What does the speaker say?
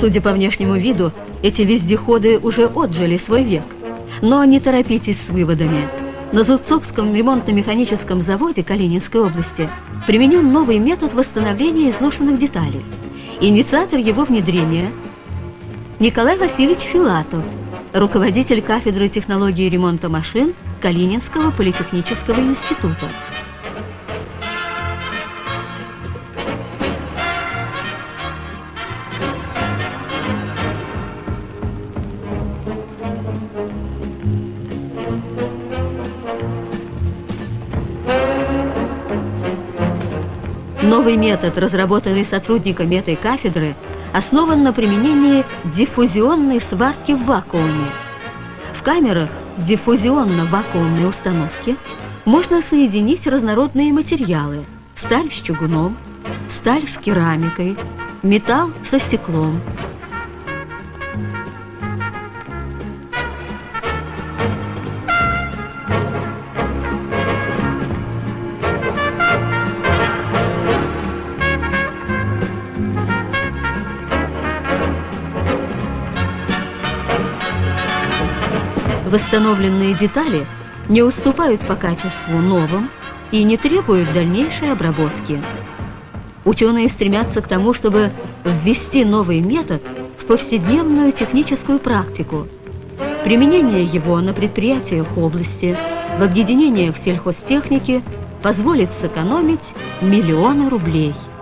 Судя по внешнему виду, эти вездеходы уже отжили свой век. Но не торопитесь с выводами. На Зубцовском ремонтно-механическом заводе Калининской области применен новый метод восстановления изношенных деталей. Инициатор его внедрения – Николай Васильевич Филатов, руководитель кафедры технологии ремонта машин Калининского политехнического института. Новый метод, разработанный сотрудниками этой кафедры, основан на применении диффузионной сварки в вакууме. В камерах диффузионно-вакуумной установки можно соединить разнородные материалы: сталь с чугуном, сталь с керамикой, металл со стеклом. Восстановленные детали не уступают по качеству новым и не требуют дальнейшей обработки. Ученые стремятся к тому, чтобы ввести новый метод в повседневную техническую практику. Применение его на предприятиях области, в объединениях сельхозтехники позволит сэкономить миллионы рублей.